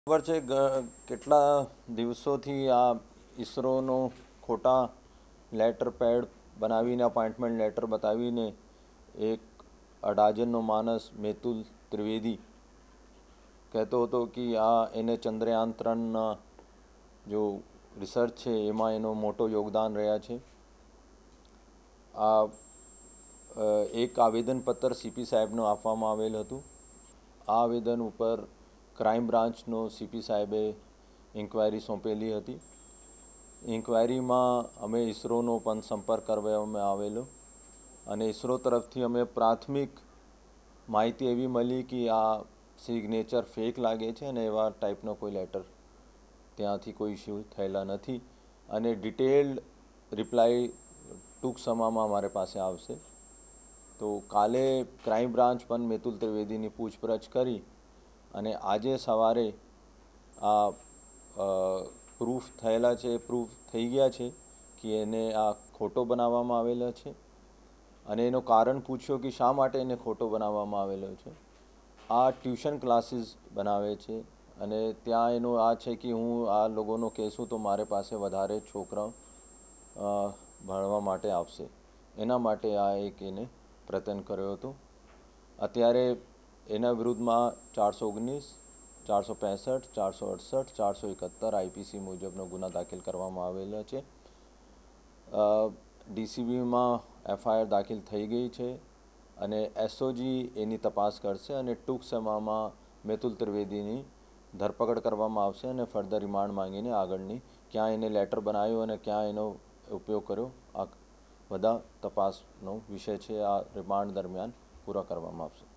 ખબર છે કેટલા દિવસોથી આ ઈસરોનો ખોટા લેટર પેડ બનાવીને અપોઇન્ટમેન્ટ લેટર બતાવીને એક અડાજનનો માણસ મેતુલ ત્રિવેદી કહેતો હતો કે આ એને ચંદ્રયાન 3ના જો રિસર્ચ છે એમાં એનો મોટો યોગદાન રહ્યા છે. આ એક આવેદનપત્ર સીપી સાહેબનું આપવામાં આવેલ હતું. આ આવેદન ઉપર ક્રાઇમ બ્રાન્ચનો સીપી સાહેબે ઇન્ક્વાયરી સોંપેલી હતી. ઇન્ક્વાયરીમાં અમે ઈસરોનો પણ સંપર્ક કરવામાં આવેલો અને ઈસરો તરફથી અમે પ્રાથમિક માહિતી એવી મળી કે આ સિગ્નેચર ફેક લાગે છે અને એવા ટાઈપનો કોઈ લેટર ત્યાંથી કોઈ ઇસ્યુ થયેલા નથી અને ડિટેલ્ડ રિપ્લાય ટૂંક સમયમાં અમારી પાસે આવશે. તો કાલે ક્રાઇમ બ્રાન્ચ પણ મેતુલ ત્રિવેદીની પૂછપરછ કરી અને આજે સવારે આ પ્રૂફ થયેલા છે, પ્રૂફ થઈ ગયા છે કે એને આ ખોટો બનાવવામાં આવેલો છે અને એનું કારણ પૂછ્યો કે શા માટે એને ખોટો બનાવવામાં આવેલો છે. આ ટ્યુશન ક્લાસીસ બનાવે છે અને ત્યાં એનું આ છે કે હું આ લોકોનો કહેશું તો મારે પાસે વધારે છોકરાઓ ભણવા માટે આવશે, એના માટે આ એક એને પ્રયત્ન કર્યો હતો. અત્યારે એના વિરુદ્ધમાં 419, 465, 468, 471 આઈપીસી મુજબનો ગુના દાખલ કરવામાં આવેલા છે. ડીસીબીમાં એફઆઈઆર દાખલ થઈ ગઈ છે અને એસઓજી એની તપાસ કરશે અને ટૂંક સમયમાં મેતુલ ત્રિવેદીની ધરપકડ કરવામાં આવશે અને ફર્ધર રિમાન્ડ માંગીને આગળની ક્યાં એને લેટર બનાવ્યો અને ક્યાં એનો ઉપયોગ કર્યો આ બધા તપાસનો વિષય છે. આ રિમાન્ડ દરમિયાન પૂરા કરવામાં આવશે.